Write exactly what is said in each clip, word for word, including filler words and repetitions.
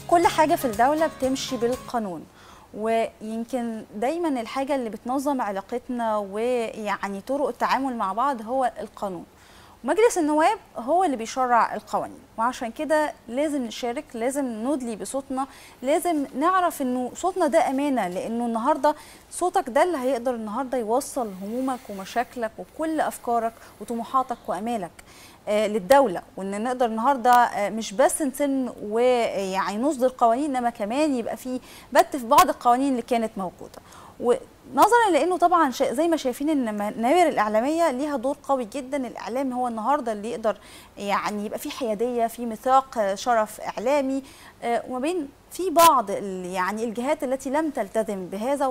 كل حاجة في الدولة بتمشي بالقانون، ويمكن دايما الحاجة اللي بتنظم علاقتنا ويعني طرق التعامل مع بعض هو القانون. مجلس النواب هو اللي بيشرع القوانين، وعشان كده لازم نشارك، لازم ندلي بصوتنا، لازم نعرف انه صوتنا ده امانه، لانه النهارده صوتك ده اللي هيقدر النهارده يوصل همومك ومشاكلك وكل افكارك وطموحاتك وامالك آه للدوله، وان نقدر النهارده آه مش بس نسن ويعني نصدر قوانين، انما كمان يبقى في بت في بعض القوانين اللي كانت موجوده. ونظرا لانه طبعا زي ما شايفين ان المنابر الاعلاميه ليها دور قوي جدا، الاعلام هو النهارده اللي يقدر يعني يبقى في حياديه، في ميثاق شرف اعلامي، وما بين في بعض يعني الجهات التي لم تلتزم بهذا،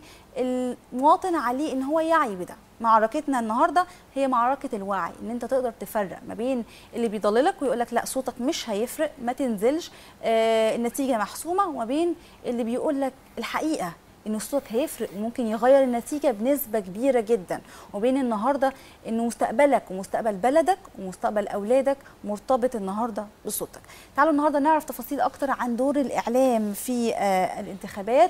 والمواطن عليه ان هو يعي بده. معركتنا النهارده هي معركه الوعي، ان انت تقدر تفرق ما بين اللي بيضللك ويقول لك لا صوتك مش هيفرق ما تنزلش آه النتيجه محسومه، وما بين اللي بيقول لك الحقيقه ان صوتك هيفرق وممكن يغير النتيجه بنسبه كبيره جدا، وبين النهارده ان مستقبلك ومستقبل بلدك ومستقبل اولادك مرتبط النهارده بصوتك. تعالوا النهارده نعرف تفاصيل اكتر عن دور الاعلام في آه الانتخابات،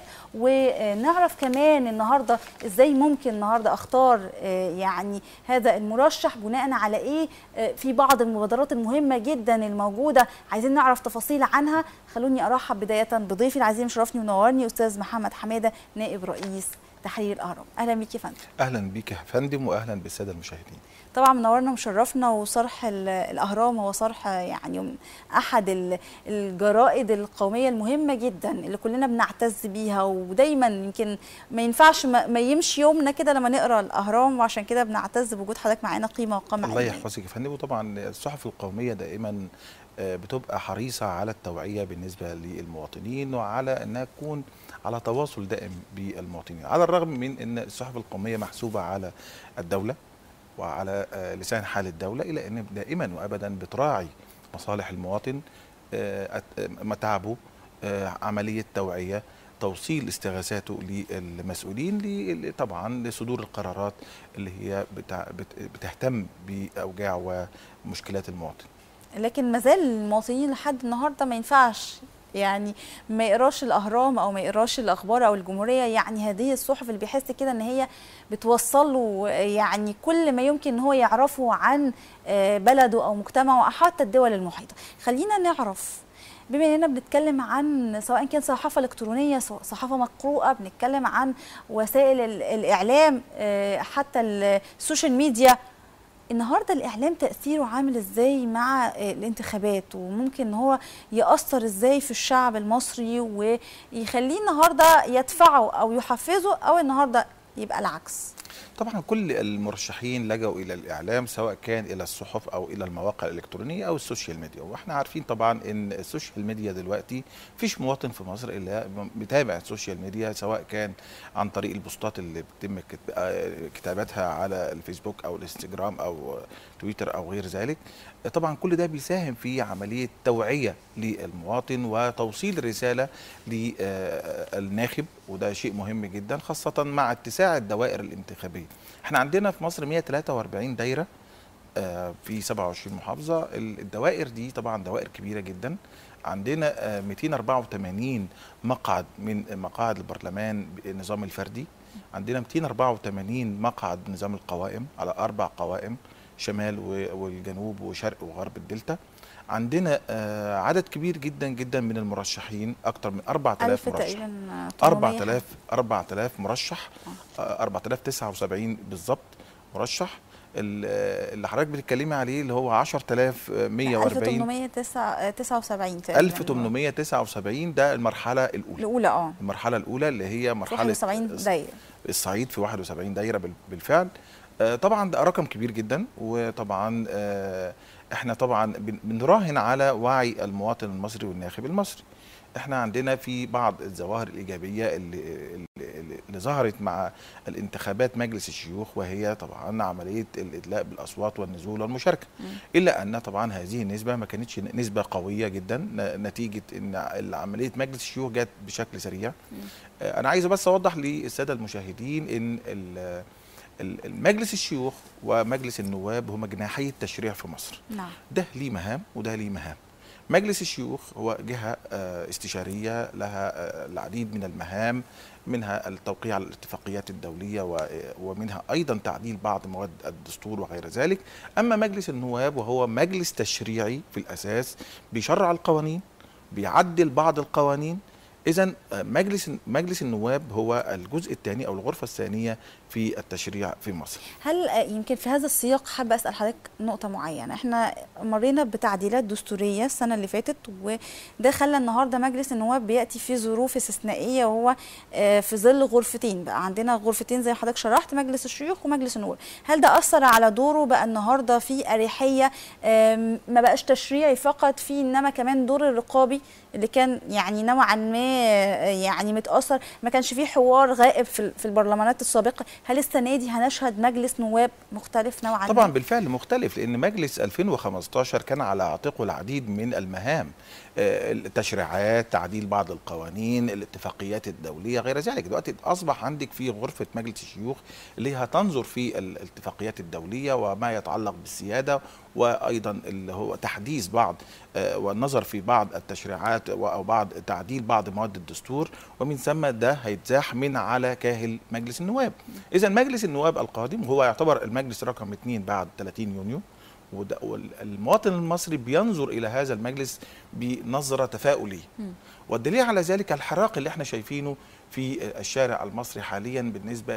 ونعرف كمان النهارده ازاي ممكن النهارده اختار آه يعني هذا المرشح بناء على ايه. آه في بعض المبادرات المهمه جدا الموجوده عايزين نعرف تفاصيل عنها. خلوني ارحب بدايه بضيفي العزيز مشرفني ونورني استاذ محمد حماده، نائب رئيس تحرير الاهرام. اهلا بيك يا فندم. اهلا بيك يا فندم، واهلا بالساده المشاهدين. طبعا منورنا ومشرفنا، وصرح الاهرام هو صرح يعني احد الجرائد القوميه المهمه جدا اللي كلنا بنعتز بيها، ودايما يمكن ما ينفعش ما يمشي يومنا كده لما نقرا الاهرام، وعشان كده بنعتز بوجود حضرتك معانا قيمه وقامه. الله يحفظك يا فندم. وطبعا الصحف القوميه دائما بتبقى حريصه على التوعيه بالنسبه للمواطنين، وعلى انها تكون على تواصل دائم بالمواطنين، على الرغم من ان الصحف القوميه محسوبه على الدوله وعلى لسان حال الدوله، الا ان دائما وابدا بتراعي مصالح المواطن، متاعبه، عمليه توعيه، توصيل استغاثاته للمسؤولين طبعا لصدور القرارات اللي هي بتهتم باوجاع ومشكلات المواطن. لكن ما زال المواطنين لحد النهارده ما ينفعش يعني ما يقراش الاهرام او ما يقراش الاخبار او الجمهوريه، يعني هذه الصحف اللي بيحس كده ان هي بتوصل له يعني كل ما يمكن ان هو يعرفه عن بلده او مجتمعه او حتى الدول المحيطه. خلينا نعرف، بما اننا بنتكلم عن سواء كان صحافه الكترونيه صحافه مقروءه، بنتكلم عن وسائل الاعلام حتى السوشيال ميديا، النهارده الاعلام تاثيره عامل ازاي مع الانتخابات، وممكن ان هو ياثر ازاي في الشعب المصري ويخليه النهارده يدفعه او يحفزه، او النهارده يبقى العكس؟ طبعا كل المرشحين لجأوا الى الاعلام، سواء كان الى الصحف او الى المواقع الالكترونيه او السوشيال ميديا. واحنا عارفين طبعا ان السوشيال ميديا دلوقتي مفيش مواطن في مصر الا بيتابع السوشيال ميديا، سواء كان عن طريق البوستات اللي بيتم كتابتها على الفيسبوك او الانستجرام او تويتر او غير ذلك. طبعا كل ده بيساهم في عمليه توعيه للمواطن وتوصيل رساله للناخب، وده شيء مهم جدا خاصه مع اتساع الدوائر الانتخابيه. احنا عندنا في مصر مئة وثلاثة وأربعين دايره في سبعة وعشرين محافظه. الدوائر دي طبعا دوائر كبيره جدا. عندنا مئتين وأربعة وثمانين مقعد من مقاعد البرلمان بالنظام الفردي. عندنا مئتين وأربعة وثمانين مقعد نظام القوائم على اربع قوائم، شمال والجنوب وشرق وغرب الدلتا. عندنا عدد كبير جدا جدا من المرشحين، اكثر من أربعة آلاف مرشح، أربعة آلاف أربعة آلاف مرشح، أربعة آلاف وتسعة وسبعين بالظبط مرشح. اللي حضرتك بتتكلمي عليه اللي هو عشرة آلاف ومئة وأربعين، ألف وثمانمئة وتسعة وسبعين تقريبا، ألف وثمانمئة وتسعة وسبعين ده المرحله الاولى الاولى اه المرحله الاولى اللي هي مرحله واحد وسبعين دايره الصعيد في واحد وسبعين دايره بالفعل. طبعا ده رقم كبير جدا، وطبعا احنا طبعا بنراهن على وعي المواطن المصري والناخب المصري. احنا عندنا في بعض الظواهر الايجابيه اللي, اللي, اللي ظهرت مع الانتخابات مجلس الشيوخ، وهي طبعا عمليه الادلاء بالاصوات والنزول والمشاركه. م. الا ان طبعا هذه النسبه ما كانتش نسبه قويه جدا، نتيجه ان عمليه مجلس الشيوخ جت بشكل سريع. م. انا عايز بس اوضح للساده المشاهدين ان المجلس الشيوخ ومجلس النواب هما جناحي التشريع في مصر. نعم. ده ليه مهام وده ليه مهام. مجلس الشيوخ هو جهة استشارية لها العديد من المهام، منها التوقيع على الاتفاقيات الدولية ومنها أيضا تعديل بعض مواد الدستور وغير ذلك. أما مجلس النواب وهو مجلس تشريعي في الأساس، بيشرع القوانين، بيعدل بعض القوانين. إذن مجلس مجلس النواب هو الجزء الثاني أو الغرفة الثانية في التشريع في مصر. هل يمكن في هذا السياق حابة أسأل حضرتك نقطة معينة؟ احنا مرينا بتعديلات دستورية السنة اللي فاتت، وده خلى النهارده مجلس النواب بيأتي في ظروف استثنائية، وهو في ظل غرفتين، بقى عندنا غرفتين زي حضرتك شرحت، مجلس الشيوخ ومجلس النواب. هل ده أثر على دوره؟ بقى النهارده في أريحية، ما بقاش تشريعي فقط، في إنما كمان دور الرقابي اللي كان يعني نوعا ما يعني متأثر، ما كانش فيه حوار غائب في في البرلمانات السابقة. هل السنة دي هنشهد مجلس نواب مختلف نوعا ما؟ طبعا بالفعل مختلف، لأن مجلس ألفين وخمستاشر كان على عاتقه العديد من المهام، التشريعات، تعديل بعض القوانين، الاتفاقيات الدولية غير ذلك. دلوقتي أصبح عندك في غرفة مجلس الشيوخ اللي هتنظر في الاتفاقيات الدولية وما يتعلق بالسيادة، وأيضا اللي هو تحديث بعض والنظر في بعض التشريعات أو بعض تعديل بعض مواد الدستور، ومن ثم ده هيتزاح من على كاهل مجلس النواب. إذا مجلس النواب القادم هو يعتبر المجلس رقم اثنين بعد ثلاثين يونيو، والمواطن المصري بينظر إلى هذا المجلس بنظرة تفاؤلية، والدليل على ذلك الحراك اللي احنا شايفينه في الشارع المصري حاليا بالنسبة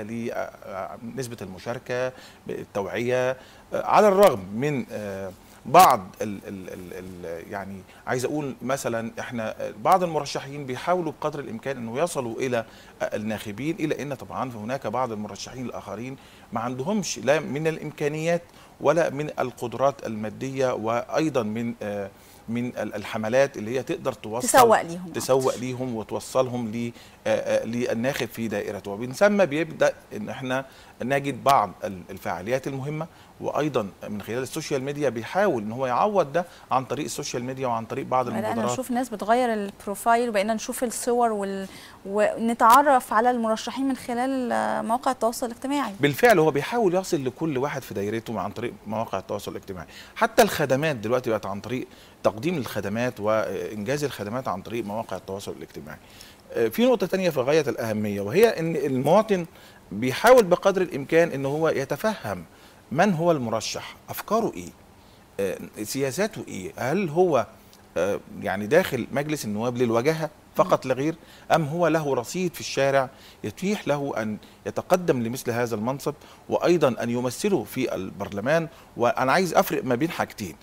لنسبة المشاركة، التوعية، على الرغم من بعض ال ال ال ال يعني عايز اقول مثلا احنا بعض المرشحين بيحاولوا بقدر الامكان انه يصلوا الى الناخبين، الى ان طبعا هناك بعض المرشحين الاخرين ما عندهمش لا من الامكانيات ولا من القدرات الماديه، وايضا من آه من الحملات اللي هي تقدر توصل تسوق ليهم تسوق ليهم وتوصلهم للناخب في دائرته. ومن ثم بيبدا ان احنا نجد بعض الفعاليات المهمه، وايضا من خلال السوشيال ميديا بيحاول ان هو يعوض ده عن طريق السوشيال ميديا وعن طريق بعض المبادرات. بقينا نشوف ناس بتغير البروفايل، وبقينا نشوف الصور وال... ونتعرف على المرشحين من خلال مواقع التواصل الاجتماعي. بالفعل هو بيحاول يصل لكل واحد في دايرته عن طريق مواقع التواصل الاجتماعي. حتى الخدمات دلوقتي بقت عن طريق تقديم الخدمات وانجاز الخدمات عن طريق مواقع التواصل الاجتماعي. في نقطه ثانيه في غايه الاهميه، وهي ان المواطن بيحاول بقدر الامكان ان هو يتفهم من هو المرشح، افكاره ايه، آه، سياساته ايه، هل هو آه، يعني داخل مجلس النواب للوجاهه فقط لغير، ام هو له رصيد في الشارع يتيح له ان يتقدم لمثل هذا المنصب، وايضا ان يمثله في البرلمان. وانا عايز افرق ما بين حاجتين،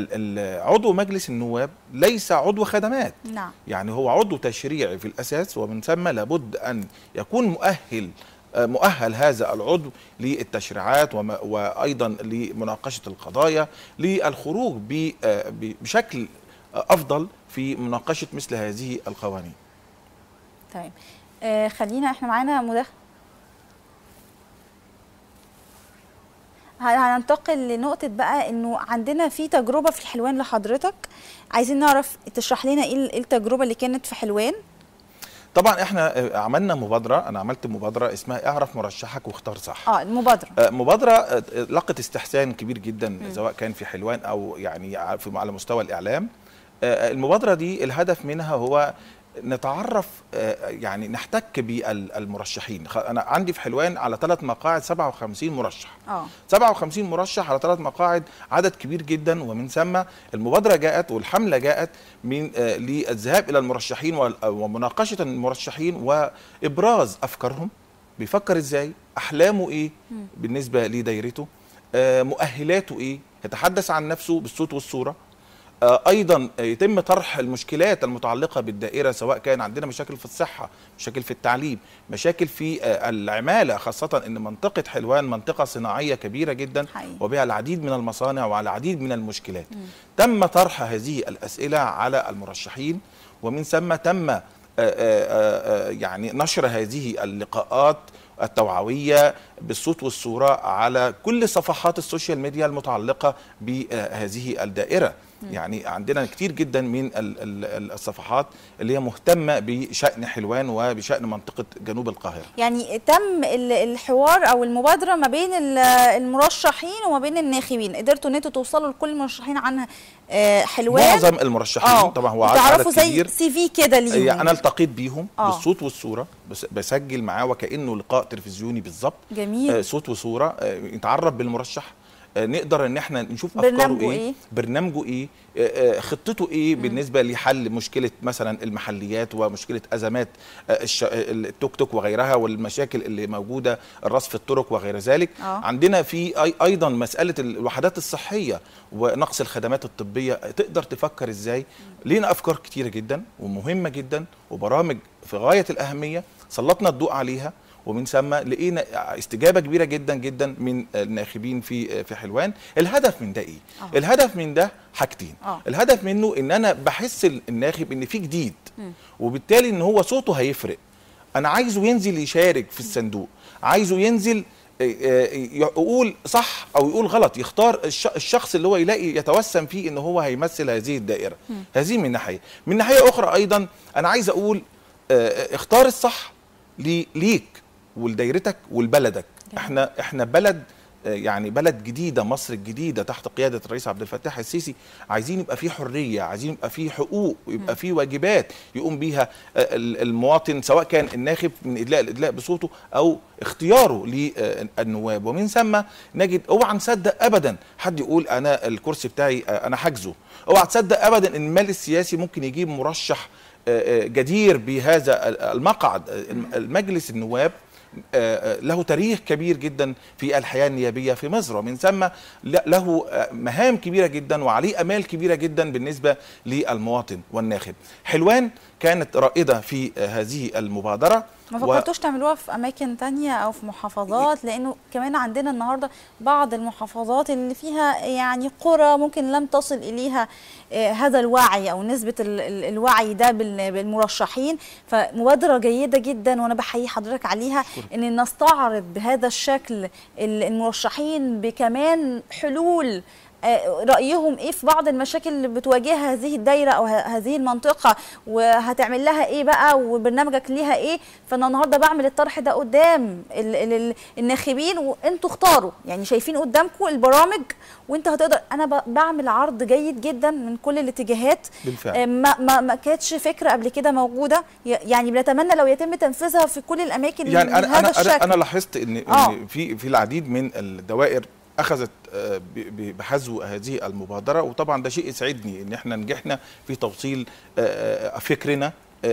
عضو مجلس النواب ليس عضو خدمات، نعم. يعني هو عضو تشريعي في الاساس، ومن ثم لابد ان يكون مؤهل مؤهل هذا العضو للتشريعات وأيضا لمناقشة القضايا، للخروج بشكل أفضل في مناقشة مثل هذه القوانين. طيب آه خلينا احنا معانا مداخلة، هننتقل لنقطة بقى انه عندنا في تجربة في الحلوان لحضرتك، عايزين نعرف تشرح لنا ايه التجربة اللي كانت في حلوان. طبعا احنا عملنا مبادره، انا عملت مبادره اسمها اعرف مرشحك واختار صح. اه المبادره آه مبادره لقت استحسان كبير جدا م. سواء كان في حلوان او يعني على مستوى الاعلام. آه المبادره دي الهدف منها هو نتعرف آه يعني نحتك بالمرشحين. انا عندي في حلوان على ثلاث مقاعد سبعة وخمسين مرشح. اه سبعة وخمسين مرشح على ثلاث مقاعد، عدد كبير جدا. ومن ثم المبادره جاءت والحمله جاءت من آه للذهاب الى المرشحين ومناقشه المرشحين وابراز افكارهم، بيفكر ازاي، احلامه ايه م. بالنسبه لدايرته، آه مؤهلاته ايه، يتحدث عن نفسه بالصوت والصوره. ايضا يتم طرح المشكلات المتعلقه بالدائره، سواء كان عندنا مشاكل في الصحه، مشاكل في التعليم، مشاكل في العماله، خاصه ان منطقه حلوان منطقه صناعيه كبيره جدا حقيقي. وبها العديد من المصانع والعديد من المشكلات. م. تم طرح هذه الاسئله على المرشحين، ومن ثم تم آآ آآ يعني نشر هذه اللقاءات التوعوية بالصوت والصورة على كل صفحات السوشيال ميديا المتعلقة بهذه الدائرة. يعني عندنا كتير جدا من ال ال الصفحات اللي هي مهتمه بشان حلوان وبشان منطقه جنوب القاهره. يعني تم الحوار او المبادره ما بين المرشحين وما بين الناخبين، قدرتوا ان انتوا توصلوا لكل المرشحين عن حلوان؟ معظم المرشحين أوه. طبعا هو تعرفوا زي سي في كده ليهم؟ يعني انا التقيت بيهم أوه. بالصوت والصوره، بس بسجل معاه وكانه لقاء تلفزيوني بالظبط. جميل. آه صوت وصوره، آه يتعرف بالمرشح، آه نقدر ان احنا نشوف افكاره ايه, إيه؟ برنامجه ايه، آه آه خطته ايه م. بالنسبه لحل مشكله مثلا المحليات ومشكله ازمات آه التوك توك وغيرها والمشاكل اللي موجوده، الرصف الطرق وغير ذلك. أوه. عندنا في أي ايضا مساله الوحدات الصحيه ونقص الخدمات الطبيه، تقدر تفكر ازاي. لينا افكار كتيره جدا ومهمه جدا وبرامج في غايه الاهميه سلطنا الضوء عليها، ومن ثم لقينا استجابه كبيره جدا جدا من الناخبين في في حلوان. الهدف من ده ايه؟ أوه. الهدف من ده حاجتين. أوه. الهدف منه ان انا بحس الناخب ان في جديد، م. وبالتالي ان هو صوته هيفرق. انا عايزه ينزل يشارك في الصندوق، عايزه ينزل يقول صح او يقول غلط، يختار الشخص اللي هو يلاقي يتوسم فيه ان هو هيمثل هذه الدائره. م. هذه من ناحيه. من ناحيه اخرى ايضا انا عايز اقول اختار الصح ليك ولدايرتك ولبلدك. احنا احنا بلد، يعني بلد جديده، مصر الجديده تحت قياده الرئيس عبد الفتاح السيسي. عايزين يبقى فيه حريه، عايزين يبقى فيه حقوق، ويبقى فيه واجبات يقوم بيها المواطن، سواء كان الناخب من ادلاء الادلاء بصوته او اختياره للنواب. ومن ثم نجد اوعى نصدق ابدا حد يقول انا الكرسي بتاعي انا حاجزه، اوعى تصدق ابدا ان المال السياسي ممكن يجيب مرشح جدير بهذا المقعد. المجلس النواب له تاريخ كبير جدا في الحياة النيابية في مصر، ومن ثم له مهام كبيرة جدا وعليه أمال كبيرة جدا بالنسبة للمواطن والناخب. حلوان كانت رائدة في هذه المبادرة. ما فكرتوش و... تعملوها في اماكن تانية او في محافظات؟ لانه كمان عندنا النهارده بعض المحافظات اللي فيها يعني قرى ممكن لم تصل اليها آه هذا الوعي او نسبه ال ال الوعي ده بالمرشحين. فمبادره جيده جدا وانا بحيي حضرتك عليها، ان نستعرض بهذا الشكل المرشحين بكمان حلول رأيهم ايه في بعض المشاكل اللي بتواجهها هذه الدايره او هذه المنطقه، وهتعمل لها ايه بقى، وبرنامجك ليها ايه. فانا النهارده بعمل الطرح ده قدام ال ال الناخبين، وانتوا اختاروا، يعني شايفين قدامكم البرامج وانت هتقدر. انا بعمل عرض جيد جدا من كل الاتجاهات بالفعل. ما ما, ما كانتش فكره قبل كده موجوده، يعني بنتمنى لو يتم تنفيذها في كل الاماكن. يعني انا هذا انا الشكل. انا لاحظت ان, إن في في العديد من الدوائر اخذت بحذو هذه المبادره، وطبعا ده شيء يسعدني ان احنا نجحنا في توصيل فكرنا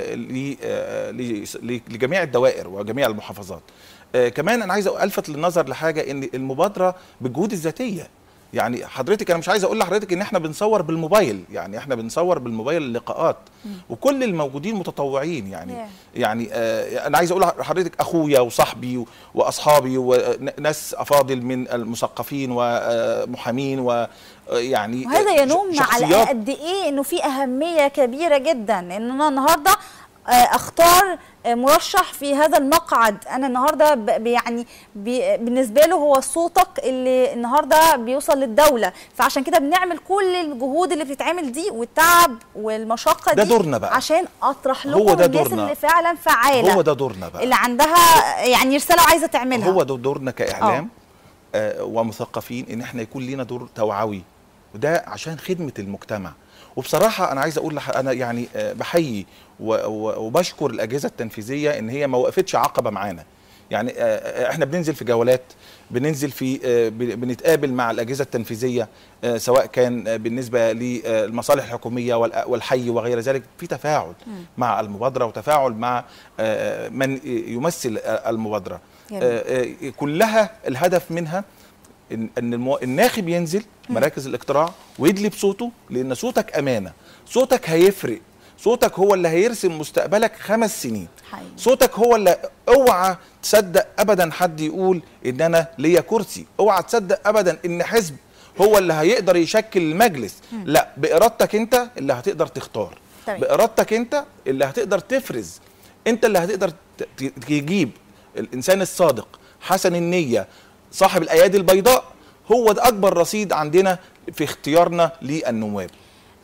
لجميع الدوائر وجميع المحافظات. كمان انا عايز الفت للنظر لحاجه، ان المبادره بالجهود الذاتيه. يعني حضرتك انا مش عايز اقول لحضرتك ان احنا بنصور بالموبايل، يعني احنا بنصور بالموبايل اللقاءات، وكل الموجودين متطوعين. يعني yeah. يعني آه انا عايز اقول لحضرتك اخويا وصاحبي واصحابي وناس افاضل من المثقفين ومحامين، ويعني وهذا ينم على قد ايه انه في اهميه كبيره جدا ان انا النهارده اختار مرشح في هذا المقعد. انا النهارده يعني بالنسبه له هو صوتك اللي النهارده بيوصل للدوله، فعشان كده بنعمل كل الجهود اللي بتتعمل دي والتعب والمشقه دي، ده دورنا بقى، عشان اطرح لكم الناس اللي فعلا فعاله، هو ده دورنا بقى، اللي عندها يعني رساله عايزه تعملها. هو ده دورنا كاعلام آه ومثقفين، ان احنا يكون لينا دور توعوي، وده عشان خدمه المجتمع. وبصراحه انا عايز اقول لح انا يعني بحيي وبشكر الاجهزه التنفيذيه ان هي ما وقفتش عقبه معانا. يعني احنا بننزل في جولات، بننزل في بنتقابل مع الاجهزه التنفيذيه، سواء كان بالنسبه للمصالح الحكوميه والحي وغير ذلك، في تفاعل م. مع المبادره وتفاعل مع من يمثل المبادره. يعني. كلها الهدف منها ان الناخب ينزل مراكز الاقتراع ويدلي بصوته، لان صوتك امانه، صوتك هيفرق، صوتك هو اللي هيرسم مستقبلك خمس سنين. حقيقي. صوتك هو اللي، اوعى تصدق ابدا حد يقول ان انا ليا كرسي، اوعى تصدق ابدا ان حزب هو اللي هيقدر يشكل المجلس. م. لا، بارادتك انت اللي هتقدر تختار. طيب. بارادتك انت اللي هتقدر تفرز، انت اللي هتقدر تجيب الانسان الصادق حسن النيه صاحب الايادي البيضاء. هو ده اكبر رصيد عندنا في اختيارنا للنواب.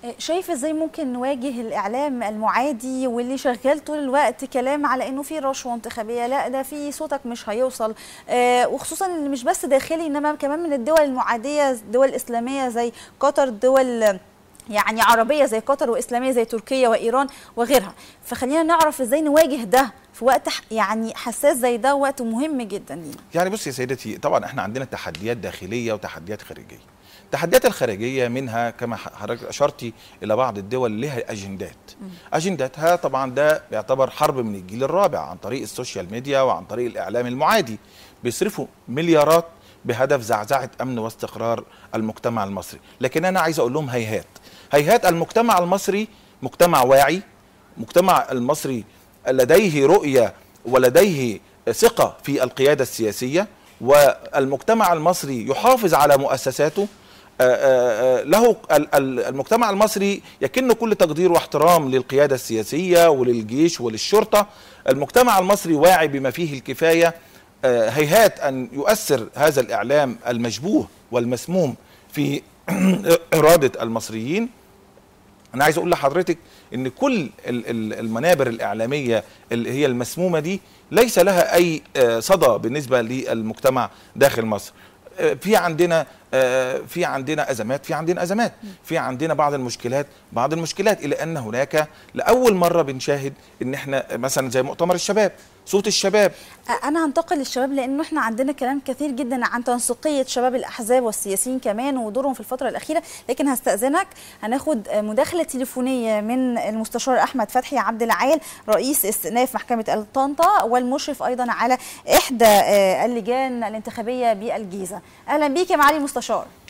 شايف ازاي ممكن نواجه الاعلام المعادي واللي شغال طول الوقت كلام على انه في رشوه انتخابيه، لا ده في صوتك مش هيوصل، آه وخصوصا اللي مش بس داخلي انما كمان من الدول المعاديه، دول اسلاميه زي قطر، دول يعني عربيه زي قطر واسلاميه زي تركيا وايران وغيرها. فخلينا نعرف ازاي نواجه ده في وقت يعني حساس زي ده، وقت مهم جدا لينا. يعني بصي يا سيدتي، طبعا احنا عندنا تحديات داخليه وتحديات خارجيه. التحديات الخارجيه منها كما حضرتك اشرتي الى بعض الدول لها اجندات. اجنداتها طبعا ده بيعتبر حرب من الجيل الرابع عن طريق السوشيال ميديا وعن طريق الاعلام المعادي، بيصرفوا مليارات بهدف زعزعه امن واستقرار المجتمع المصري. لكن انا عايز اقول لهم هيهات هيهات المجتمع المصري مجتمع واعي، مجتمع المصري لديه رؤيه ولديه ثقه في القياده السياسيه، والمجتمع المصري يحافظ على مؤسساته. له المجتمع المصري يكن كل تقدير واحترام للقيادة السياسية وللجيش وللشرطة. المجتمع المصري واعي بما فيه الكفاية. هيهات أن يؤثر هذا الإعلام المشبوه والمسموم في إرادة المصريين. أنا عايز أقول لحضرتك أن كل المنابر الإعلامية اللي هي المسمومة دي ليس لها أي صدى بالنسبة للمجتمع داخل مصر. في عندنا في عندنا ازمات في عندنا ازمات في عندنا بعض المشكلات بعض المشكلات الى ان هناك لاول مره بنشاهد ان احنا مثلا زي مؤتمر الشباب، صوت الشباب. انا هنتقل للشباب لانه احنا عندنا كلام كثير جدا عن تنسيقيه شباب الاحزاب والسياسيين كمان ودورهم في الفتره الاخيره، لكن هستاذنك هناخد مداخله تليفونيه من المستشار احمد فتحي عبد العال رئيس استئناف محكمه طنطا والمشرف ايضا على احدى اللجان الانتخابيه بالجيزه. اهلا بيك يا معالي المستشار.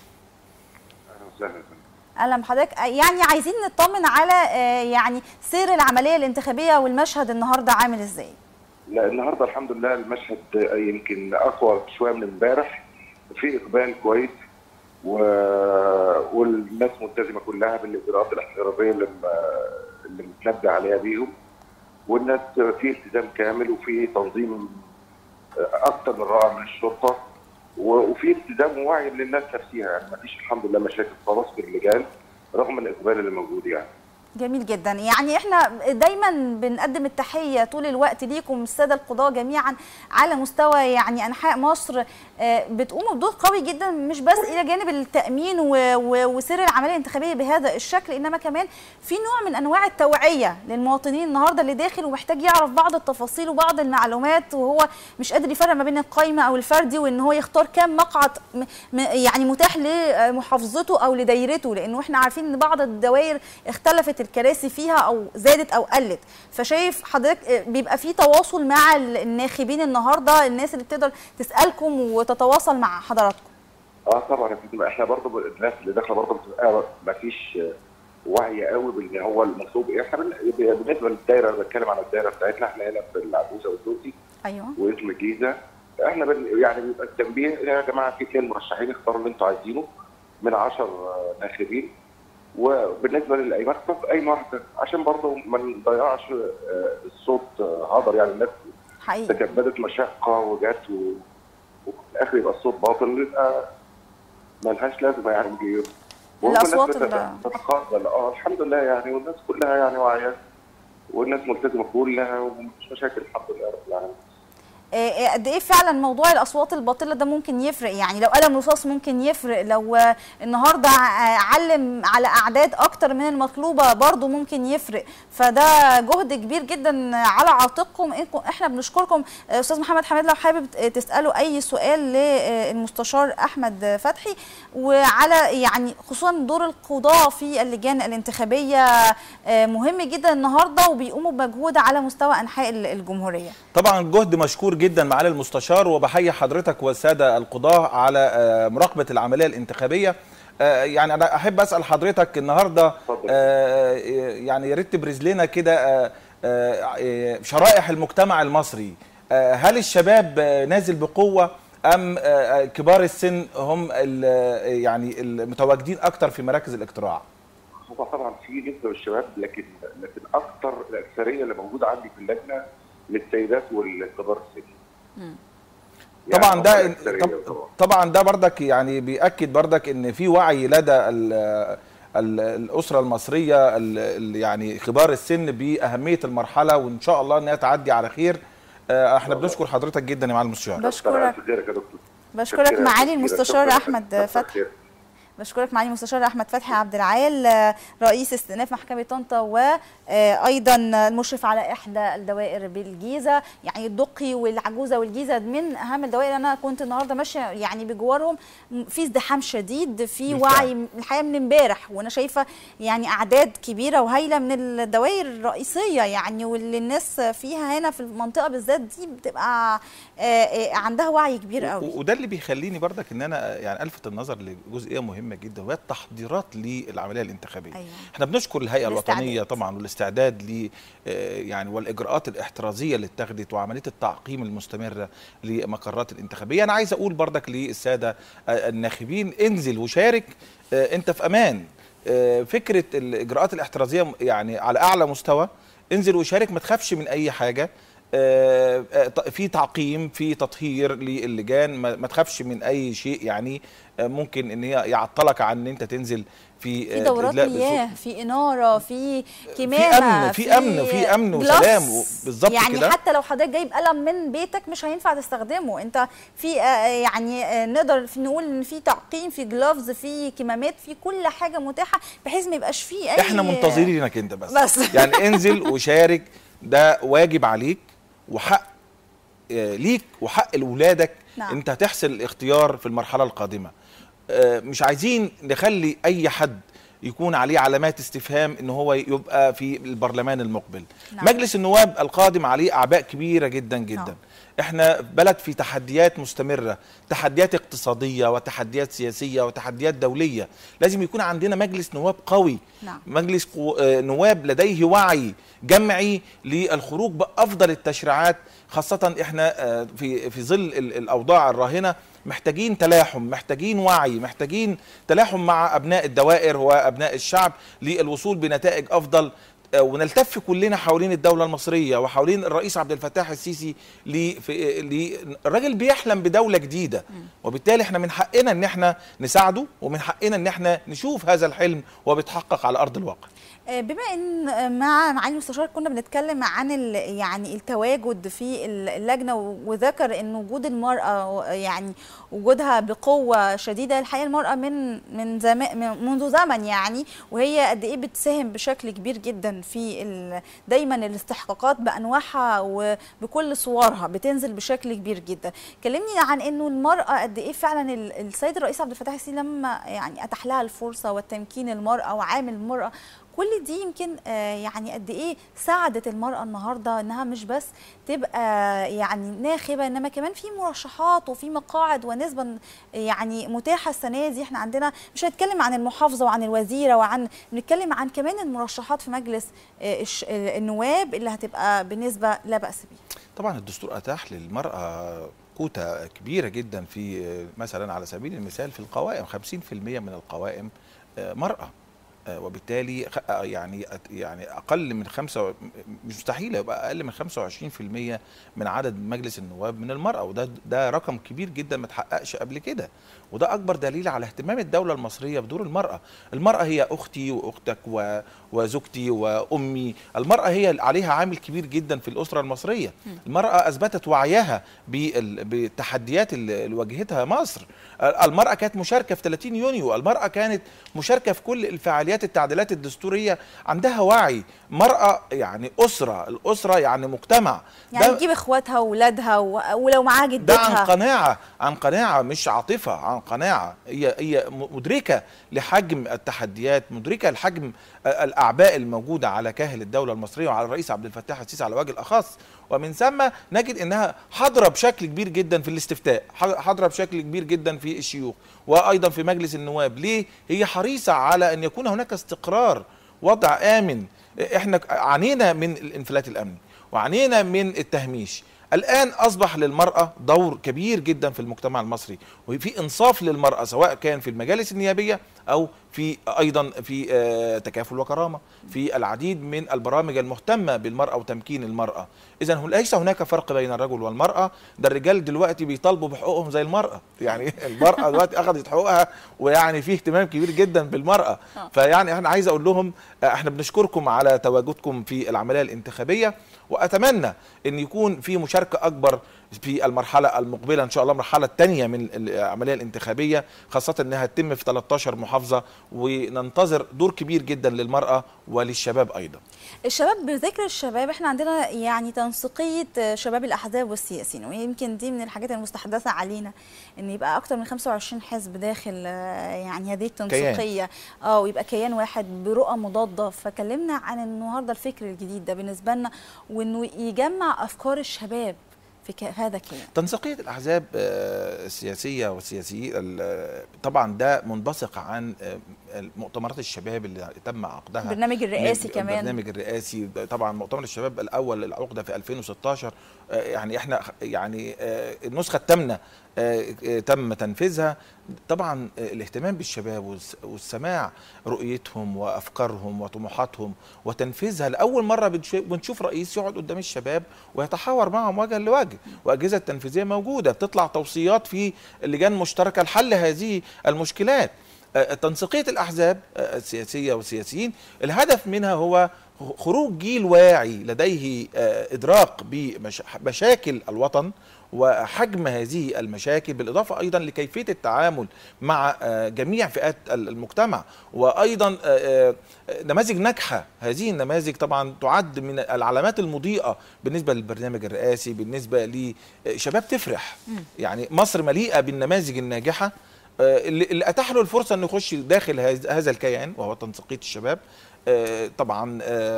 اهلا وسهلا. اهلا بحضرتك. يعني عايزين نطمن على يعني سير العمليه الانتخابيه والمشهد النهارده عامل ازاي؟ لا النهارده الحمد لله المشهد يمكن اقوى شويه من امبارح، في اقبال كويس و... والناس ملتزمه كلها بالاجراءات الاحترازيه اللي اللي متنبه عليها بيهم، والناس في التزام كامل وفي تنظيم اكثر من رائع من الشرطه، وفي التزام ووعي للناس نفسها. يعني ما فيش الحمد لله مشاكل خالص في اللجان رغم الاقبال اللي موجود. يعني جميل جدا. يعني احنا دايما بنقدم التحيه طول الوقت ليكم الساده القضاه جميعا على مستوى يعني انحاء مصر، بتقوموا بدور قوي جدا مش بس الى جانب التامين وسير العمليه الانتخابيه بهذا الشكل، انما كمان في نوع من انواع التوعيه للمواطنين النهارده اللي داخل ومحتاج يعرف بعض التفاصيل وبعض المعلومات وهو مش قادر يفرق ما بين القايمه او الفردي، وان هو يختار كام مقعد يعني متاح لمحافظته او لدايرته، لانه احنا عارفين ان بعض الدوائر اختلفت الكراسي فيها او زادت او قلت. فشايف حضرتك بيبقى في تواصل مع الناخبين النهارده، الناس اللي بتقدر تسالكم وتتواصل مع حضراتكم؟ اه طبعا يا فندم، احنا برضه الناس اللي داخله برضه بتبقى ما فيش وعي قوي بان هو المطلوب ايه. احنا بالنسبه للدايره، بتكلم عن الدايره بتاعتنا، احنا هنا في العجوزه والدوسي. ايوه. واسم الجيزه. احنا يعني بيبقى التنبيه يا جماعه في اثنين مرشحين اختاروا اللي انتوا عايزينه من عشرة ناخبين، وبالنسبه للايمان اختار اي واحده عشان برضه ما نضيعش الصوت هدر. يعني الناس حقيقي تكبدت مشقه وجت وفي الاخر يبقى الصوت باطل، يبقى ملهاش لازمه. يعني نجيب الاصوات تتقبل. اه الحمد لله يعني، والناس كلها يعني واعيه والناس ملتزمه كلها ومفيش مشاكل الحمد لله رب العالمين. قد ايه فعلا موضوع الاصوات الباطله ده ممكن يفرق؟ يعني لو قلم رصاص ممكن يفرق، لو النهارده علم على اعداد اكتر من المطلوبه برضو ممكن يفرق، فده جهد كبير جدا على عاتقكم. احنا بنشكركم. استاذ محمد حماد لو حابب تساله اي سؤال للمستشار احمد فتحي، وعلى يعني خصوصا دور القضاه في اللجان الانتخابيه مهم جدا النهارده وبيقوموا بمجهود على مستوى انحاء الجمهوريه. طبعا جهد مشكور جدا معالي المستشار، وبحيي حضرتك والساده القضاه على مراقبه العمليه الانتخابيه. يعني انا احب اسال حضرتك النهارده يعني يا ريت تبرز لنا كده شرائح المجتمع المصري. هل الشباب نازل بقوه ام كبار السن هم يعني المتواجدين اكتر في مراكز الاقتراع؟ هو طبعا في نسبه الشباب، لكن لكن اكثر الاكثريه اللي موجوده عندي في اللجنه للسيدات والكبار السن. يعني طبعا ده طبعا ده بردك يعني بيأكد بردك ان في وعي لدى الاسره المصريه يعني كبار السن باهميه المرحله، وان شاء الله انها تعدي على خير. احنا بنشكر حضرتك جدا يا معالي المستشار. بشكرك بشكرك معالي المستشار احمد فتحي. بشكرك معالي المستشار احمد فتحي عبد العال رئيس استئناف محكمه طنطا، وايضا المشرف على احدى الدوائر بالجيزه. يعني الدقي والعجوزه والجيزه من اهم الدوائر. انا كنت النهارده ماشيه يعني بجوارهم، في ازدحام شديد، في وعي الحقيقه من امبارح، وانا شايفه يعني اعداد كبيره وهائله من الدوائر الرئيسيه يعني، واللي الناس فيها هنا في المنطقه بالذات دي بتبقى عندها وعي كبير قوي. وده اللي بيخليني برضك ان انا يعني الفت النظر لجزئيه مهمه جدا، وهي التحضيرات للعمليه الانتخابيه. أيوة. احنا بنشكر الهيئه الوطنيه طبعا والاستعداد ل يعني والاجراءات الاحترازيه اللي اتخذت وعمليه التعقيم المستمره لمقرات الانتخابيه. انا عايز اقول برضك للساده الناخبين انزل وشارك، انت في امان. فكره الاجراءات الاحترازيه يعني على اعلى مستوى، انزل وشارك، ما تخافش من اي حاجه. في تعقيم، في تطهير للجان، ما تخافش من اي شيء يعني ممكن ان هي يعطلك عن ان انت تنزل في في دورات مياه، في اناره، في كمامه، في امن في امن في امن وسلام بالظبط يعني كده. حتى لو حضرتك جايب قلم من بيتك مش هينفع تستخدمه، انت في يعني نقدر نقول ان في تعقيم، في جلافز، في كمامات، في كل حاجه متاحه بحيث ما يبقاش فيه اي. احنا منتظرينك انت بس, بس. يعني انزل وشارك، ده واجب عليك وحق ليك وحق لولادك. نعم. انت هتحسن الاختيار في المرحله القادمه. مش عايزين نخلي اي حد يكون عليه علامات استفهام ان هو يبقى في البرلمان المقبل. نعم. مجلس النواب القادم عليه اعباء كبيره جدا جدا. نعم. احنا بلد في تحديات مستمره، تحديات اقتصاديه وتحديات سياسيه وتحديات دوليه. لازم يكون عندنا مجلس نواب قوي. نعم. مجلس نواب لديه وعي جمعي للخروج بافضل التشريعات، خاصه احنا في في ظل الاوضاع الراهنه محتاجين تلاحم، محتاجين وعي، محتاجين تلاحم مع ابناء الدوائر وابناء الشعب للوصول بنتائج افضل، ونلتف كلنا حوالين الدوله المصريه وحوالين الرئيس عبد الفتاح السيسي. الراجل بيحلم بدوله جديده، وبالتالي احنا من حقنا ان احنا نساعده، ومن حقنا ان احنا نشوف هذا الحلم وبيتحقق على ارض الواقع. بما ان مع معالي المستشار كنا بنتكلم عن يعني التواجد في اللجنه، وذكر ان وجود المراه يعني وجودها بقوه شديده. الحقيقه المراه من من زمان منذ زمن يعني، وهي قد ايه بتساهم بشكل كبير جدا في دايما الاستحقاقات بانواعها وبكل صورها، بتنزل بشكل كبير جدا. كلمني عن انه المراه قد ايه فعلا السيد الرئيس عبد الفتاح السيسي لما يعني اتاح لها الفرصه والتمكين المراه وعامل المراه، كل دي يمكن يعني قد ايه ساعدت المرأة النهارده انها مش بس تبقى يعني ناخبة، انما كمان في مرشحات وفي مقاعد ونسبة يعني متاحة السنة دي. احنا عندنا مش هنتكلم عن المحافظة وعن الوزيرة، وعن بنتكلم عن كمان المرشحات في مجلس النواب اللي هتبقى بنسبة لا بأس بيها. طبعا الدستور اتاح للمرأة كوتا كبيرة جدا، في مثلا على سبيل المثال في القوائم خمسين بالمئة من القوائم مرأة، وبالتالي يعني يعني اقل من خمسة، مستحيل يبقى اقل من خمسة وعشرين بالمئة من عدد مجلس النواب من المراه، وده ده رقم كبير جدا ما اتحققش قبل كده، وده اكبر دليل على اهتمام الدوله المصريه بدور المراه. المراه هي اختي واختك وزوجتي وامي، المراه هي عليها عامل كبير جدا في الاسره المصريه. المراه اثبتت وعيها بالتحديات اللي واجهتها مصر. المراه كانت مشاركه في ثلاثين يونيو، المراه كانت مشاركه في كل الفعاليات التعديلات الدستوريه، عندها وعي. مرأة يعني أسرة، الأسرة يعني مجتمع، يعني تجيب إخواتها وولادها ولو معاها جدتها. ده عن قناعة، عن قناعة مش عاطفة، عن قناعة. هي هي مدركة لحجم التحديات، مدركة لحجم الأعباء الموجودة على كاهل الدولة المصرية وعلى الرئيس عبد الفتاح السيسي على وجه الأخص. ومن ثم نجد انها حاضره بشكل كبير جدا في الاستفتاء، حاضره بشكل كبير جدا في الشيوخ، وايضا في مجلس النواب. ليه؟ هي حريصه على ان يكون هناك استقرار، وضع امن. احنا عانينا من الانفلات الامني وعانينا من التهميش، الآن أصبح للمرأة دور كبير جدا في المجتمع المصري، وفي إنصاف للمرأة سواء كان في المجالس النيابية أو في ايضا في تكافل وكرامه، في العديد من البرامج المهتمه بالمراه وتمكين المراه. اذا ليس هناك فرق بين الرجل والمراه، ده الرجال دلوقتي بيطالبوا بحقوقهم زي المراه، يعني المراه دلوقتي اخذت حقوقها ويعني في اهتمام كبير جدا بالمراه. فيعني انا عايز اقول لهم احنا بنشكركم على تواجدكم في العمليه الانتخابيه، واتمنى ان يكون في مشاركه اكبر في المرحله المقبله ان شاء الله، المرحله الثانيه من العمليه الانتخابيه، خاصه انها تتم في ثلاثة عشر محافظه، وننتظر دور كبير جدا للمراه وللشباب ايضا. الشباب، بذكر الشباب، احنا عندنا يعني تنسيقيه شباب الاحزاب والسياسيين، ويمكن دي من الحاجات المستحدثه علينا ان يبقى اكتر من خمسة وعشرين حزب داخل يعني هذه التنسيقيه، اه ويبقى كيان واحد برؤى مضاده. فكلمنا عن النهارده الفكر الجديد ده بالنسبه لنا، وانه يجمع افكار الشباب في هذا كيان. تنسيقيه الاحزاب السياسيه والسياسيين طبعا ده منبثق عن مؤتمرات الشباب اللي تم عقدها، البرنامج الرئاسي كمان، البرنامج الرئاسي طبعا مؤتمر الشباب الاول العقده في ألفين وستة عشر، يعني احنا يعني النسخه الثامنه تم تنفيذها. طبعا الاهتمام بالشباب والسماع رؤيتهم وافكارهم وطموحاتهم وتنفيذها، لاول مره بنشوف رئيس يقعد قدام الشباب ويتحاور معهم وجها لوجه، واجهزه تنفيذيه موجوده بتطلع توصيات في لجان مشتركه لحل هذه المشكلات. تنسيقيه الاحزاب السياسيه والسياسيين الهدف منها هو خروج جيل واعي لديه ادراك بمشاكل الوطن وحجم هذه المشاكل، بالإضافة أيضا لكيفية التعامل مع جميع فئات المجتمع، وأيضا نماذج ناجحة. هذه النماذج طبعا تعد من العلامات المضيئة بالنسبة للبرنامج الرئاسي، بالنسبة لشباب تفرح. يعني مصر مليئة بالنماذج الناجحة اللي أتاح له الفرصة أنه يخش داخل هذا الكيان وهو تنسيقية الشباب. طبعا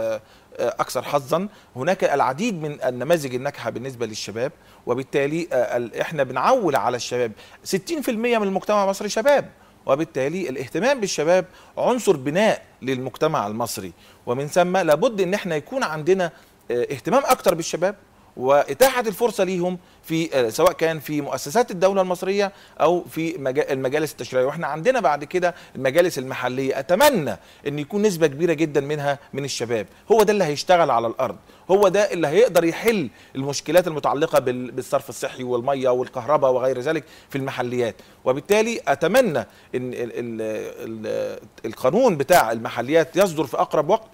أكثر حظا هناك العديد من النماذج الناجحة بالنسبة للشباب، وبالتالي احنا بنعول على الشباب. ستين بالمئة من المجتمع المصري شباب، وبالتالي الاهتمام بالشباب عنصر بناء للمجتمع المصري، ومن ثم لابد ان احنا يكون عندنا اهتمام اكتر بالشباب وإتاحة الفرصة ليهم في سواء كان في مؤسسات الدولة المصرية أو في المجالس التشريعية. وإحنا عندنا بعد كده المجالس المحلية، أتمنى أن يكون نسبة كبيرة جدا منها من الشباب. هو ده اللي هيشتغل على الأرض، هو ده اللي هيقدر يحل المشكلات المتعلقة بالصرف الصحي والمية والكهرباء وغير ذلك في المحليات. وبالتالي أتمنى أن القانون بتاع المحليات يصدر في أقرب وقت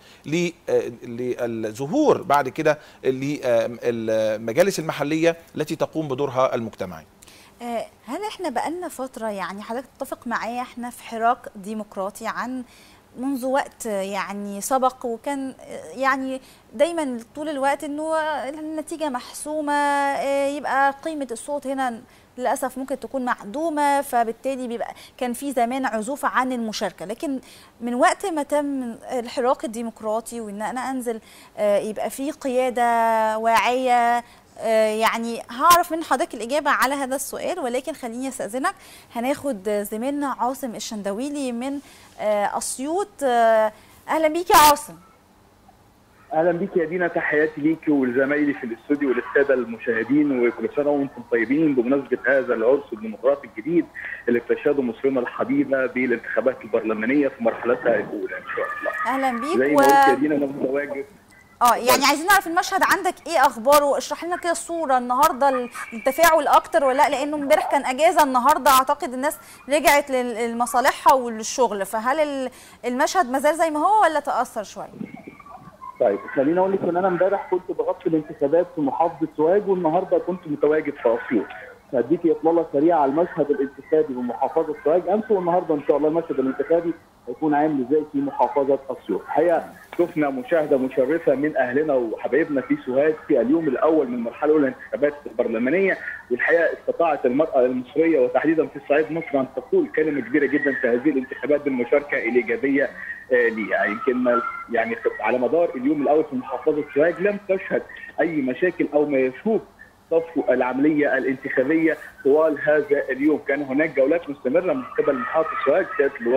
للظهور بعد كده للمجالس المحلية التي تقوم بدورها المجتمعي. هل احنا بقالنا فترة، يعني حضرتك تتفق معايا، احنا في حراك ديمقراطي عن منذ وقت يعني سبق، وكان يعني دايما طول الوقت انه النتيجة محسومة، يبقى قيمة الصوت هنا للأسف ممكن تكون معدومة، فبالتالي بيبقى كان في زمان عزوف عن المشاركة. لكن من وقت ما تم الحراك الديمقراطي وإن أنا أنزل يبقى في قيادة واعية، يعني هعرف من حضرتك الإجابة على هذا السؤال، ولكن خليني أستأذنك، هناخد زميلنا عاصم الشندويلي من أسيوط. أهلا بيك يا عاصم. اهلا بيك يا دينا، تحياتي ليكي ولزمايلي في الاستوديو وللساده المشاهدين، وكل سنه وانتم طيبين بمناسبه هذا العرس الديمقراطي الجديد اللي بتشهده مصرنا الحبيبه بالانتخابات البرلمانيه في مرحلتها الاولى ان شاء الله. اهلا بيك. زي ما قلت يا دينا انا متواجد. اه يعني عايزين نعرف المشهد عندك ايه اخباره، اشرح لنا كده الصوره النهارده، التفاعل اكتر ولا لا؟ لانه امبارح كان اجازه، النهارده اعتقد الناس رجعت لمصالحها وللشغل، فهل المشهد ما زال زي ما هو ولا تاثر شويه؟ طيب خليني اقول لك ان انا امبارح كنت بغطي الانتخابات في محافظه سوهاج، والنهارده كنت متواجد في اسيوط. هديكي اطلاله سريعه على المشهد الانتخابي بمحافظه سوهاج امس، والنهارده ان شاء الله المشهد الانتخابي هيكون عامل ازاي في محافظه اسيوط. الحقيقه شفنا مشاهده مشرفه من اهلنا وحبايبنا في سوهاج في اليوم الاول من المرحله الاولى للانتخابات البرلمانيه، والحقيقه استطاعت المراه المصريه وتحديدا في الصعيد مصر ان تقول كلمه كبيره جدا في هذه الانتخابات بالمشاركه الايجابيه ليها. يمكن يعني على مدار اليوم الاول في محافظه سوهاج لم تشهد اي مشاكل او ما يشوب صفو العمليه الانتخابيه طوال هذا اليوم. كان هناك جولات مستمره من قبل محافظ سوهاج سياده اللواء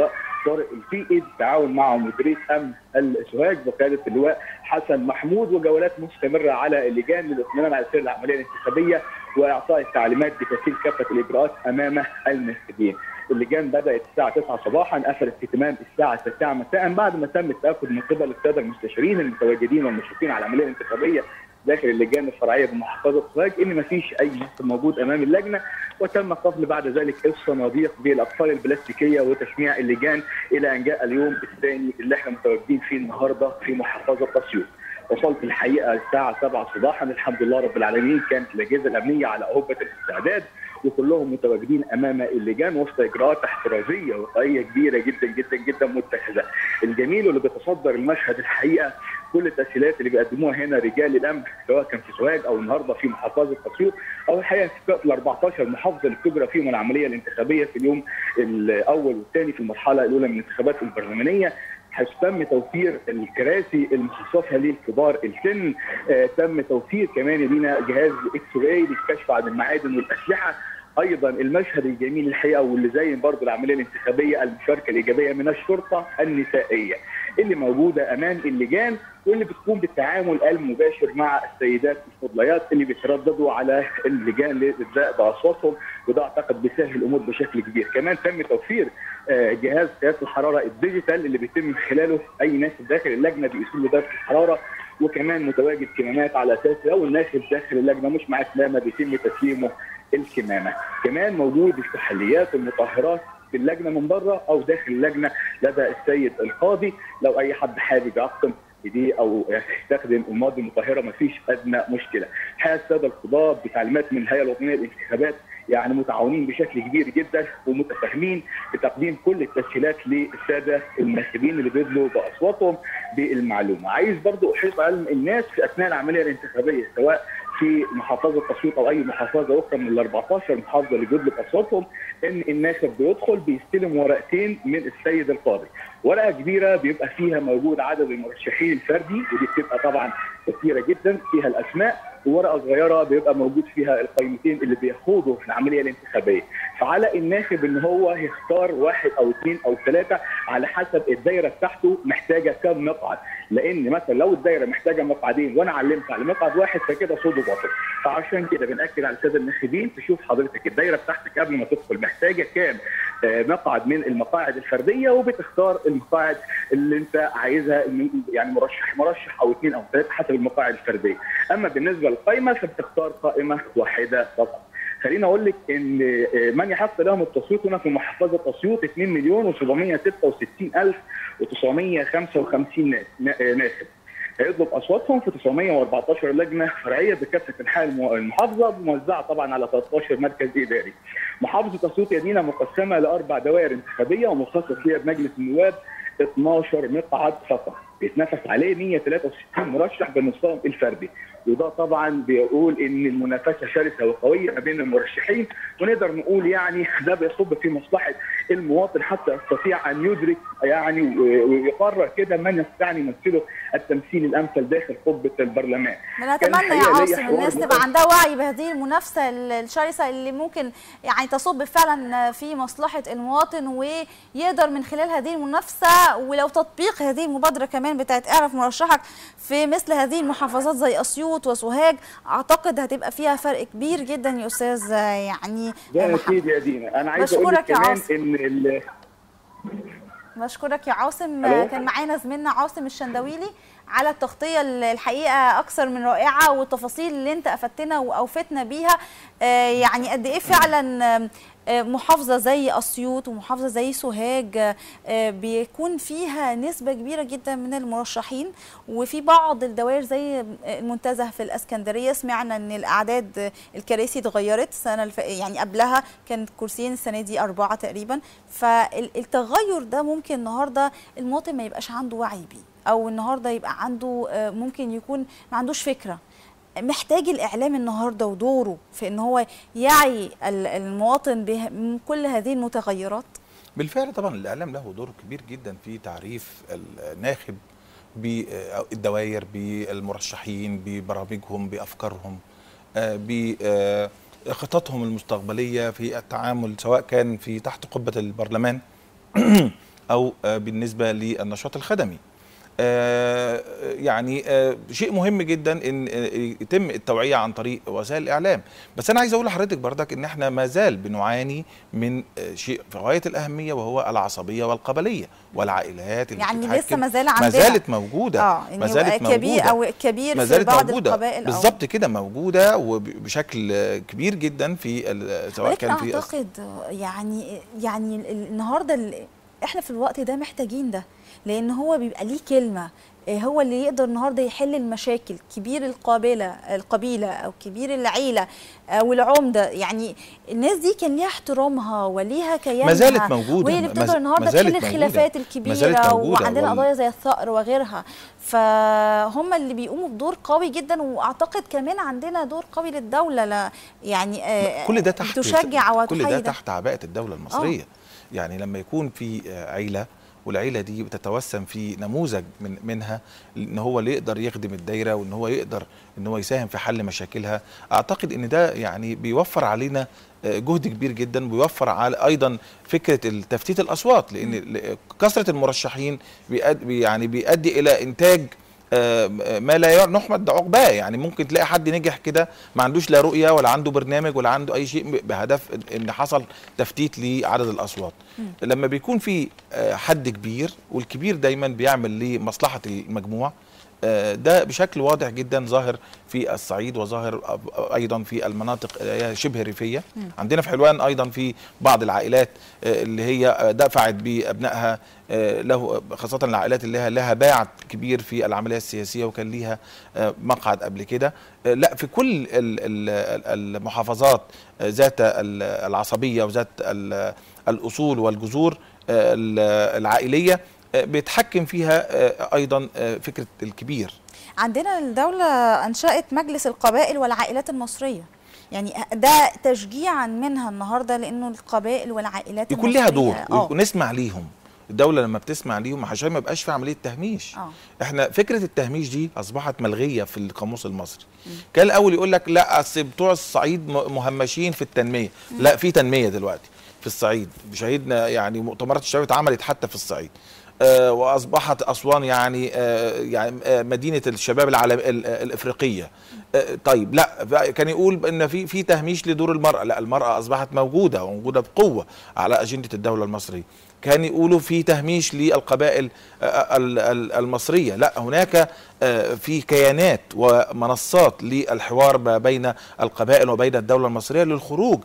طارق الفيقي بالتعاون مع مديريه امن السوهاج وقياده اللواء حسن محمود، وجولات مستمره على اللجان للاطمئنان على سير العمليه الانتخابيه واعطاء التعليمات بتسهيل كافه الاجراءات امام الناخبين. اللجان بدات الساعه تسعة صباحا، قفلت في تمام الساعه التاسعة مساء بعد ما تم التاكد من قبل الساده المستشارين المتواجدين والمشرفين على العمليه الانتخابيه داخل اللجان الفرعيه بمحافظه سوهاج ان ما فيش اي ناخب موجود امام اللجنه، وتم قفل بعد ذلك الصناديق بالاقفال البلاستيكيه وتشميع اللجان الى ان جاء اليوم الثاني اللي احنا متواجدين فيه النهارده في محافظه اسيوط. وصلت الحقيقه الساعه سبعة صباحا، الحمد لله رب العالمين كانت الاجهزه الامنيه على اهبه الاستعداد وكلهم متواجدين امام اللجان وسط اجراءات احترازيه وقائيه كبيره جدا جدا جدا متخذه. الجميل واللي بيتصدر المشهد الحقيقه كل التسهيلات اللي بيقدموها هنا رجال الامن سواء كان في سوهاج او النهارده في محافظه اسيوط او الحقيقه في ال أربعتاشر محافظه اللي بتجرى فيهم العمليه الانتخابيه في اليوم الاول والثاني في المرحله الاولى من الانتخابات البرلمانيه، حيث تم توفير الكراسي المخصصه لكبار السن، آه تم توفير كمان لينا جهاز اكس راي للكشف عن المعادن والاسلحه. ايضا المشهد الجميل الحقيقه واللي زين برضه العمليه الانتخابيه المشاركه الايجابيه من الشرطه النسائيه اللي موجوده امام اللجان واللي بتقوم بالتعامل المباشر مع السيدات الفضليات اللي بيترددوا على اللجان للادلاء باصواتهم، وده اعتقد بيسهل الامور بشكل كبير. كمان تم توفير جهاز قياس الحراره الديجيتال اللي بيتم من خلاله اي ناخب داخل اللجنه بيقيسوا له درجه الحراره، وكمان متواجد كمامات على اساس لو الناخب داخل اللجنه مش معاه كمامه بيتم تسليمه الكمامه. كمان موجود الكحوليات والمطهرات في اللجنه من بره او داخل اللجنه لدى السيد القاضي، لو اي حد حابب يعقم دي او يستخدم المواد المطهره مفيش ادنى مشكله. الحقيقه الساده القضاه بتعليمات من الهيئه الوطنيه للانتخابات يعني متعاونين بشكل كبير جدا ومتفاهمين بتقديم كل التسهيلات للساده الناخبين اللي بيدلوا باصواتهم بالمعلومه. عايز برضو احيط علم الناس في اثناء العمليه الانتخابيه سواء في محافظه اسيوط او اي محافظه اخرى من ال أربعتاشر محافظه اللي بيدلوا باصواتهم ان الناخب بيدخل بيستلم ورقتين من السيد القاضي، ورقه كبيره بيبقى فيها موجود عدد المرشحين الفردي ودي بتبقى طبعا كثيره جدا فيها الاسماء، وورقه صغيره بيبقى موجود فيها القائمتين اللي بيخوضوا في العمليه الانتخابيه. فعلى الناخب ان هو يختار واحد او اثنين او ثلاثه على حسب الدايره بتاعته محتاجه كم مقعد، لان مثلا لو الدايره محتاجه مقعدين وانا علمت على مقعد واحد فكده صوته باطل. فعشان كده بناكد على الساده الناخبين تشوف حضرتك الدايره بتاعتك قبل ما تدخل محتاجه كام مقعد من المقاعد الفرديه وبتختار المقاعد اللي انت عايزها، يعني مرشح مرشح او اثنين او ثلاثه حسب المقاعد الفرديه. اما بالنسبه للقائمه فبتختار قائمه واحده فقط. خليني اقول لك ان من يحق لهم التصويت هنا في محافظه اسيوط اثنين مليون وسبعمائة وستة وستين ألف وتسعمائة وخمسة وخمسين ناخب. هيطلب اصواتهم في تسعمائة وأربعتاشر لجنه فرعيه بكافه انحاء المحافظه موزعه طبعا على ثلاثة عشر مركز اداري. محافظه اسيوط يدينا مقسمه لاربع دوائر انتخابيه ومخصص فيها بمجلس النواب اثناشر مقعد فقط بيتنافس عليه مائة وثلاثة وستين مرشح بالنظام الفردي، وده طبعا بيقول ان المنافسه شرسه وقويه ما بين المرشحين، ونقدر نقول يعني ده بيصب في مصلحه المواطن حتى يستطيع ان يدرك يعني ويقرر كده من يستطيع ان يمثله التمثيل الامثل داخل قبه البرلمان. نتمنى يا عاصم الناس تبقى عندها وعي بهذه المنافسه الشرسه اللي ممكن يعني تصب فعلا في مصلحه المواطن ويقدر من خلال هذه المنافسه، ولو تطبيق هذه المبادره كمان بتاعت اعرف مرشحك في مثل هذه المحافظات زي اسيوط وسوهاج اعتقد هتبقى فيها فرق كبير جدا يا استاذ يعني ده اكيد يا دينا. انا عايز اقول لك كمان ان ال... بشكرك يا عاصم. ألو. كان معانا زميلنا عاصم الشندويلي على التغطيه الحقيقه اكثر من رائعه والتفاصيل اللي انت افدتنا واوفتنا بيها، يعني قد ايه فعلا محافظه زي اسيوط ومحافظه زي سوهاج بيكون فيها نسبه كبيره جدا من المرشحين، وفي بعض الدوائر زي المنتزه في الاسكندريه سمعنا ان الاعداد الكراسي اتغيرت السنه الف... يعني قبلها كانت كرسيين السنه دي اربعه تقريبا. فالتغير ده ممكن النهارده المواطن ما يبقاش عنده وعي بيه، او النهارده يبقى عنده ممكن يكون ما عندوش فكره. محتاج الإعلام النهارده ودوره في ان هو يعي المواطن بكل هذه المتغيرات. بالفعل طبعا الإعلام له دور كبير جدا في تعريف الناخب بالدوائر بالمرشحين ببرامجهم بأفكارهم بخططهم المستقبلية في التعامل سواء كان في تحت قبة البرلمان او بالنسبه للنشاط الخدمي. آه يعني آه شيء مهم جدا ان يتم التوعيه عن طريق وسائل الاعلام. بس انا عايز اقول لحضرتك بردك ان احنا ما زال بنعاني من آه شيء في غايه الاهميه، وهو العصبيه والقبليه والعائلات اللي يعني بتتحكم. لسه ما زال عندنا، ما زالت موجوده اه ما زالت موجوده كبير او كبير ما في زالت بعض موجودة. القبائل بالظبط كده موجوده وبشكل كبير جدا في سواء كان في اعتقد يعني يعني النهارده احنا في الوقت ده محتاجين ده، لان هو بيبقى ليه كلمه، هو اللي يقدر النهارده يحل المشاكل، كبير القبيله القبيله او كبير العيله او العمده. يعني الناس دي كان ليها احترامها وليها كيانها، ما زالت موجوده، وهي اللي بتقدر النهارده تحل الخلافات الكبيره، وعندنا وال... قضايا زي الثأر وغيرها. فهم اللي بيقوموا بدور قوي جدا، واعتقد كمان عندنا دور قوي للدوله، لا يعني آه كل ده تحت تشجع وتحيد، كل ده تحت عباءه الدوله المصريه. أوه. يعني لما يكون في عيله والعيله دي بتتوسم في نموذج من منها ان هو اللي يقدر يخدم الدايره، وان هو يقدر ان هو يساهم في حل مشاكلها، اعتقد ان ده يعني بيوفر علينا جهد كبير جدا، ويوفر على ايضا فكره تفتيت الاصوات، لان كثره المرشحين بيؤدي يعني بيؤدي الى انتاج ما لا نحمد عقباه. يعني ممكن تلاقي حد نجح كده ما عندوش لا رؤيه ولا عنده برنامج ولا عنده اي شيء، بهدف ان حصل تفتيت لعدد الاصوات. م. لما بيكون في حد كبير، والكبير دايما بيعمل لمصلحه المجموع، ده بشكل واضح جدا ظاهر في الصعيد، وظاهر ايضا في المناطق شبه الريفيه. م. عندنا في حلوان ايضا في بعض العائلات اللي هي دفعت بابنائها له، خاصه العائلات اللي لها باع كبير في العمليه السياسيه وكان ليها مقعد قبل كده. لا، في كل المحافظات ذات العصبيه وذات الاصول والجذور العائليه بيتحكم فيها ايضا فكره الكبير. عندنا الدوله انشأت مجلس القبائل والعائلات المصريه، يعني ده تشجيعا منها النهارده، لانه القبائل والعائلات يكون لها دور ونسمع ليهم. الدوله لما بتسمع ليهم عشان ما يبقاش في عمليه تهميش. أوه. احنا فكره التهميش دي اصبحت ملغيه في القاموس المصري. م. كان الاول يقول لك لا اصل بتوع الصعيد مهمشين في التنميه. م. لا، في تنميه دلوقتي في الصعيد، شهدنا يعني مؤتمرات الشباب اتعملت حتى في الصعيد. آه واصبحت اسوان يعني آه يعني آه مدينه الشباب العالم الافريقيه. آه طيب لا، كان يقول ان في في تهميش لدور المراه. لا، المراه اصبحت موجوده وموجوده بقوه على اجنده الدوله المصريه. كان يقولوا في تهميش للقبائل المصريه. لا، هناك في كيانات ومنصات للحوار ما بين القبائل وبين الدوله المصريه للخروج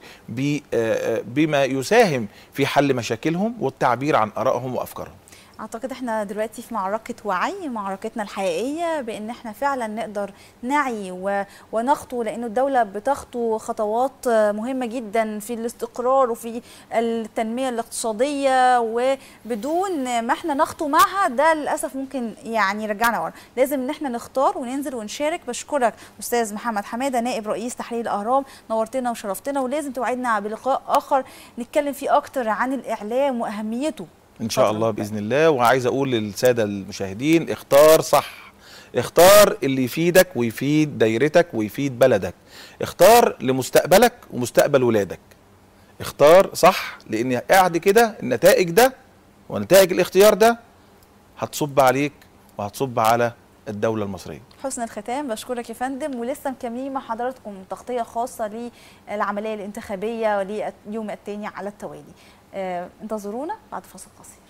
بما يساهم في حل مشاكلهم والتعبير عن ارائهم وافكارهم. اعتقد احنا دلوقتي في معركه وعي، معركتنا الحقيقيه بان احنا فعلا نقدر نعي ونخطو، لانه الدوله بتخطو خطوات مهمه جدا في الاستقرار وفي التنميه الاقتصاديه، وبدون ما احنا نخطو معها ده للاسف ممكن يعني يرجعنا ورا. لازم ان احنا نختار وننزل ونشارك. بشكرك استاذ محمد حماده، نائب رئيس تحرير الاهرام، نورتنا وشرفتنا، ولازم توعدنا بلقاء اخر نتكلم فيه اكتر عن الاعلام واهميته ان شاء الله باذن الله. وعايز اقول للساده المشاهدين، اختار صح، اختار اللي يفيدك ويفيد دايرتك ويفيد بلدك، اختار لمستقبلك ومستقبل ولادك، اختار صح، لان قاعد كده النتائج ده ونتائج الاختيار ده هتصب عليك وهتصب على الدولة المصرية. حسن الختام، بشكرك يا فندم، ولسه مكملين مع حضراتكم تغطية خاصة للعملية الانتخابية ولليوم الثاني على التوالي. انتظرونا بعد فاصل قصير.